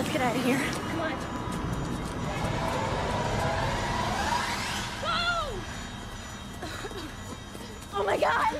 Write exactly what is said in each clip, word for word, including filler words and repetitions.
let's get out of here. Come on. Whoa! Oh my God!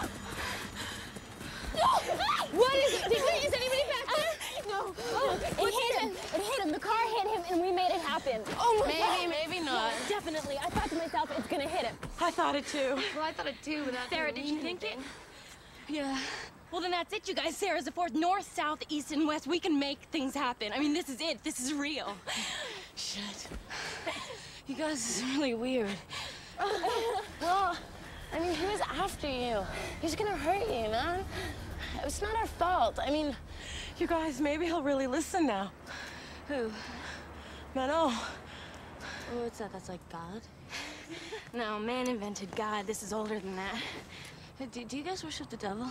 What is it? Is anybody back there? No. Oh, it hit him. It hit him. The car hit him, and we made it happen. Oh my God. Maybe, maybe not. No, definitely. I thought to myself, it's gonna hit him. I thought it too. Well, I thought it too, but that's Sarah, did you think it? Yeah. Well, then that's it, you guys. Sarah's the fourth. North, south, east, and west. We can make things happen. I mean, this is it. This is real. Shit. You guys, this is really weird. Well, I mean, he was after you. He's gonna hurt you, man. It's not our fault. I mean, You guys, maybe he'll really listen now. Who? Manon. oh, what's that? That's like God? No, man invented God. This is older than that. Hey, do, do you guys worship the devil?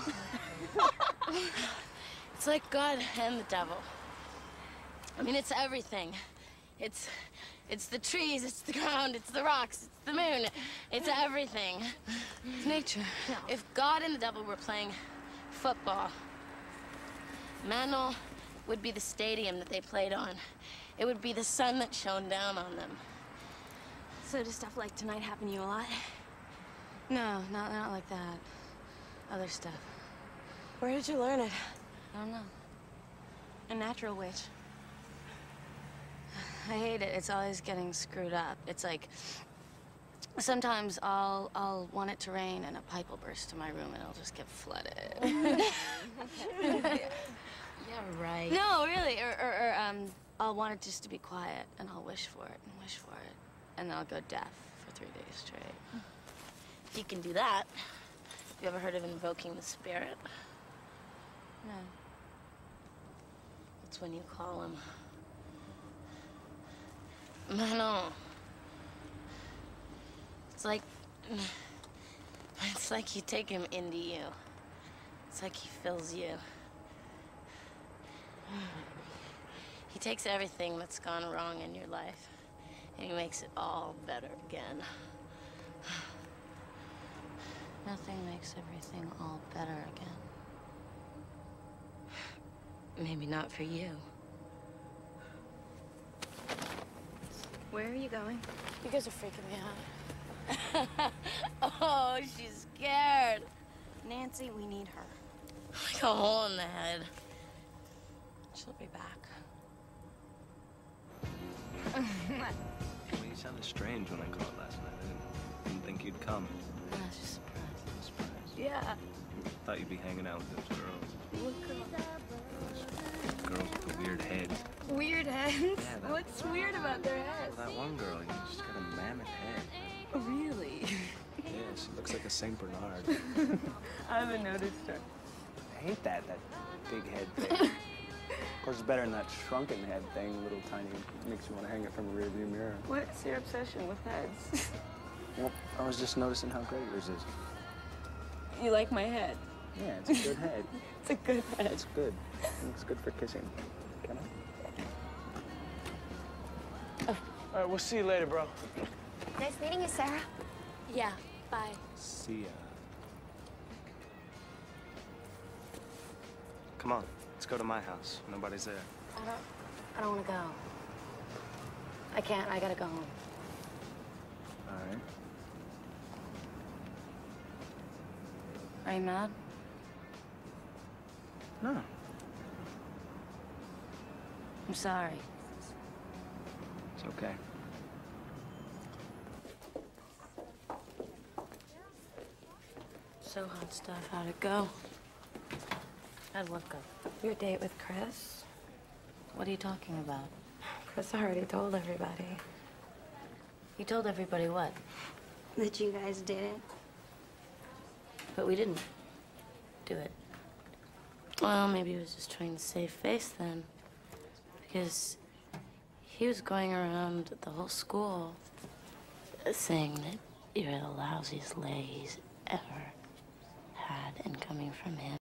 It's like God and the devil. I mean, it's everything. It's, it's the trees, it's the ground, it's the rocks, it's the moon. It's everything. It's nature. No. If God and the devil were playing football, Manon would be the stadium that they played on. It would be the sun that shone down on them. So does stuff like tonight happen to you a lot? No, not, not like that. Other stuff. Where did you learn it? I don't know. A natural witch. I hate it. It's always getting screwed up. It's like, sometimes I'll, I'll want it to rain and a pipe will burst to my room and it'll just get flooded. Yeah, right. No, really. Or, or, or um, I'll want it just to be quiet and I'll wish for it and wish for it. And then I'll go deaf for three days straight. If you can do that, you ever heard of invoking the spirit? No. It's when you call him. Manon. It's like, it's like you take him into you. It's like he fills you. He takes everything that's gone wrong in your life and he makes it all better again. Nothing makes everything all better again. Maybe not for you. Where are you going? You guys are freaking me out. Oh, she's scared. Nancy, we need her. Like a hole in the head. She'll be back. Well, you sounded strange when I called last night. I didn't, didn't think you'd come. I was just surprised. Surprised. Yeah. Thought you'd be hanging out with those girls. What girl? Those girls with the weird heads. Weird heads? Yeah, that, What's weird about their heads? well, that one girl, you know, she's got a mammoth head. Really? Yeah, she looks like a Saint Bernard. I haven't noticed her. I hate that, that big head thing. Of course, it's better than that shrunken head thing, little tiny, makes you want to hang it from a rearview mirror. What's your obsession with heads? Well, I was just noticing how great yours is. You like my head? Yeah, it's a good head. It's a good head. It's good. It's good for kissing. Can I? All right, we'll see you later, bro. Nice meeting you, Sarah. Yeah, bye. See ya. Come on, let's go to my house. Nobody's there. I don't, I don't want to go. I can't, I gotta go home. All right. Are you mad? No. I'm sorry. It's okay. So hot stuff, how'd it go? How'd what go? Your date with Chris? What are you talking about? Chris already told everybody. You told everybody what? That you guys did it. But we didn't do it. Well, maybe he was just trying to save face then. Because he was going around the whole school saying that you're the lousiest lay he's ever had, and coming from him,